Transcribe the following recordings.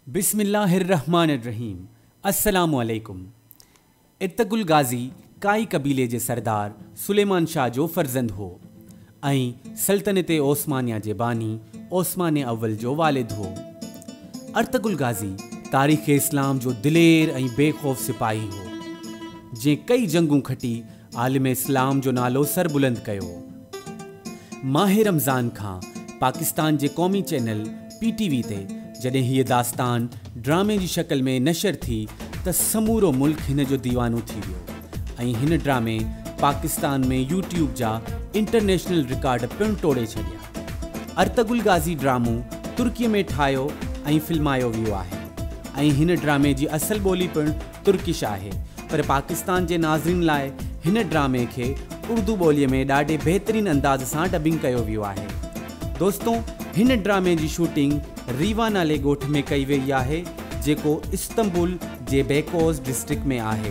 बिस्मिल्लाहिर्रहमानिर्रहीम। अस्सलामुअलैकुम। इर्तगुल गाज़ी काई कबीले जे सरदार सुलेमान शाह जो फर्ज़ंद हो ऐं सल्तनत ओस्मानिया जे बानी ओस्मान अव्वल जो वालिद हो। अर्तगुल गाज़ी तारीख़ इस्लाम जो दिलेर ऐं बेखौफ़ सिपाही हो, जंहिं कई जंगूं खटी आलिम इस्लाम जो नालो सरबुलंद कयो। माह रमज़ान खां पाकिस्तान जे क़ौमी चैनल PTV ते जॾहिं हीअ दास्तान ड्रामे जी शक्ल में नशर थी त समूरो मुल्क हिन जो दीवानो थी वियो ऐं हिन ड्रामे पाकिस्तान में YouTube जा इंटरनेशनल रिकॉर्ड पिणु तोड़े छॾिया। अर्तगुल गाज़ी ड्रामो तुर्कीअ में ठाहियो ऐं फिल्मायो वियो आहे ऐं हिन ड्रामे जी असल ॿोली पिणु तुर्किश आहे, पर पाकिस्तान जे नाज़रीन लाइ हिन ड्रामे खे उर्दू ॿोलीअ में ॾाढे बहितरीन अंदाज़ सां डबिंग कयो वियो आहे। दोस्तों, हिन ड्रामे जी शूटिंग रीवा नाले ॻोठ में कई वई आहे, जेको इस्तंबुल जे बेकोज़ डिस्ट्रिक्ट में आहे।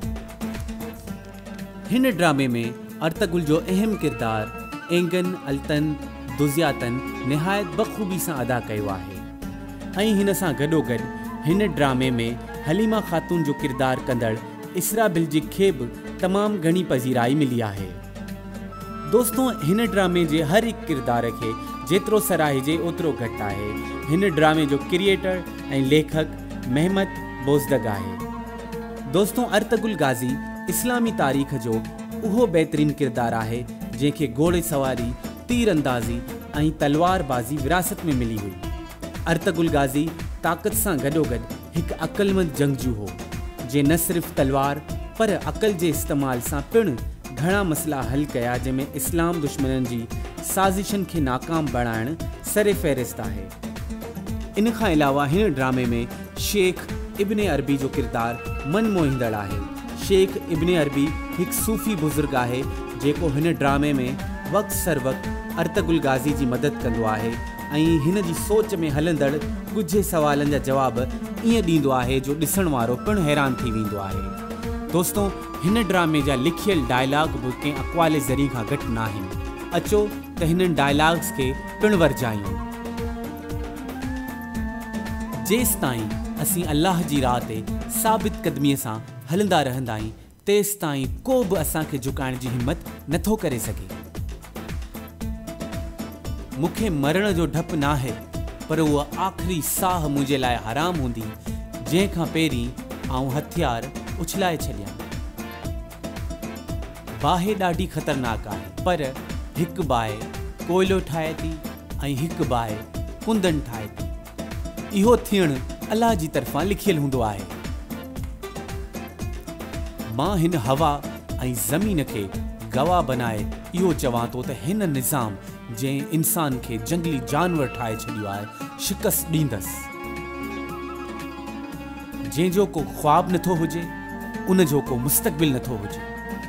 हिन ड्रामे में अर्तगुल जो अहम किरदार एंगन अल्तन दुज़ियातन निहायत बख़ूबी सां अदा कयो आहे ऐं हिन सां गॾोगॾु हिन ड्रामे में हलीमा ख़ातून जो किरदार कंदड़ इसरा बिल्जिक खे बि तमामु घणी पज़ीराई मिली आहे। दोस्तों, हिन ड्रामे जे हर हिकु किरदार खे जेतिरो सराहिजे ओतिरो घटि आहे। हिन ड्रामे जो क्रिएटर ऐं लेखक महमद बोज़दग आहे। दोस्तों, अर्तगुल गाज़ी इस्लामी तारीख़ जो उहो बहितरीन किरदार आहे जंहिंखे घोड़े सवारी, तीर अंदाज़ी ऐं तलवारबाज़ी विरासत में मिली हुई। अर्तगुल गाज़ी ताक़त सां गॾोगॾु हिकु अक़लमंद जंगजू हो, जे न सिर्फ़ तलवार पर अक़ल जे इस्तेमाल सां पिणु घणा मसइला हल कया, जंहिंमें इस्लाम दुश्मननि जी साज़िशनि खे नाकाम बणाइण सरे फ़हरिस्त आहे। इन खां अलावा हिन ड्रामे में शेख इब्ने अरबी जो किरदार मन मोहींदड़ आहे। शेख इब्ने अरबी हिकु सूफ़ी बुज़ुर्ग आहे जेको हिन ड्रामे में वक़्त सर वक़्त अर्तगुल गाज़ी जी मदद कंदो आहे ऐं हिन जी सोच में हलंदड़ कुझु सवालनि जा जवाब ईअं ॾींदो आहे जो ॾिसण वारो पिणु हैरान थी वेंदो आहे। दोस्तों, हिन ड्रामे जा लिखियल डायलॉग बि कंहिं अक़वाल ज़री खां घटि न आहिनि। अचो त हिननि डायलॉग्स खे पिणु वरजायूं। जेसि ताईं असीं अल्लाह जी राह ते साबित क़दमीअ सां हलंदा रहंदा आहियूं, तेसि ताईं को बि असांखे झुकाइण जी हिमत नथो करे सघे। मूंखे मरण जो डपु न आहे, पर उहा आख़िरी साह मुंहिंजे लाइ हराम हूंदी जंहिंखां पहिरीं आउं हथियार उछलाए छॾियां। बाहि ॾाढी ख़तरनाक आहे, पर हिकु बाहि कोयलो ठाहे थी ऐं हिकु बाहि कुंदन ठाहे थी। इहो थियणु अलाह जी तरफ़ां लिखियल हूंदो आहे। मां हिन हवा ऐं ज़मीन खे गवाह बनाए इहो चवां थो त हिन निज़ाम जंहिं इंसान खे जंगली जानवर ठाहे छॾियो आहे, शिकस्त ॾींदसि। जंहिंजो को ख़्वाब नथो हुजे, उन जो को मुस्तक़बिल नथो हुजे।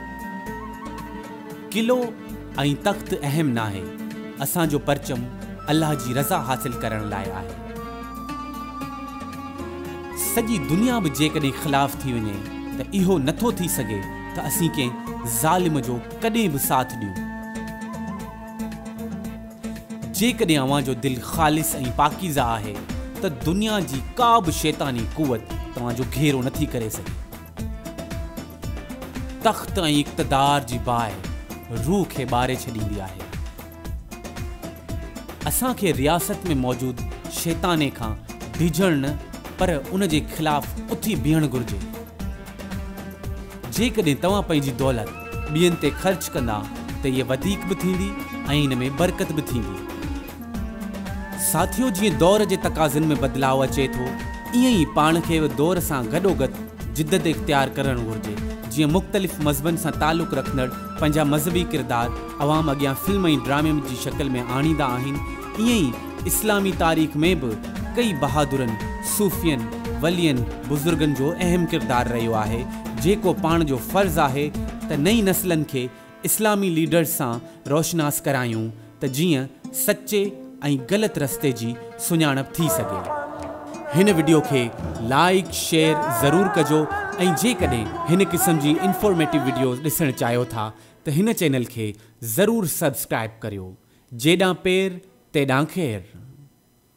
किलो ऐं तख़्त अहम न आहे, असांजो परचम अल्लाह जी रज़ा हासिल करण लाइ आहे। सॼी दुनिया बि जेकॾहिं ख़िलाफ़ थी वञे त इहो नथो थी सघे त असीं कंहिं ज़ालिम जो कॾहिं बि साथ ॾियूं। जेकॾहिं अव्हां जो दिलि ख़ालिस ऐं पाकीज़ा आहे त दुनिया जी का बि शैतानी क़ुवत तव्हांजो घेरो नथी करे सघे। तख़्त ऐं इक़्तिदार जी बाहि रूह खे ॿारे छॾींदी आहे। असांखे रियासत में मौजूदु शैताने खां डिॼणु न, पर उन जे ख़िलाफ़ उथी बीहणु घुरिजे। जेकॾहिं तव्हां पंहिंजी दौलत ॿियनि ते ख़र्च कंदा त इहे वधीक बि थींदी ऐं इन में बरकत बि थींदी। साथियो, जीअं दौर जे तक़ाज़नि में बदिलाव अचे थो, ईअं ई पाण खे बि दौर सां गॾोगॾु जिद्दत इख़्तियार करणु घुरिजे। जीअं मुख़्तलिफ़ मज़हबनि सां तालुक़ रखंदड़ पंहिंजा मज़हबी किरदार अवाम अॻियां फिल्म ऐं ड्रामे जी शक्ल में आणींदा आहिनि, ईअं ई इस्लामी तारीख़ में बि कई बहादुरनि, सूफ़ियनि, वलियनि, बुज़ुर्गनि जो अहम किरदार रहियो आहे, जेको पाण जो फ़र्ज़ु आहे त नई नस्लनि खे इस्लामी लीडर्स सां रोशनास करायूं त जीअं सचे ऐं ग़लति रस्ते जी सुञाणप थी सघे। हिन वीडियो खे लाइक शेयर ज़रूरु कजो ऐं जेकॾहिं हिन क़िस्म जी इंफॉर्मेटिव वीडियोज़ ॾिसणु चाहियो था त हिन चैनल खे ज़रूरु सब्सक्राइब करियो। जेॾां पेर तेॾां ख़ैरु।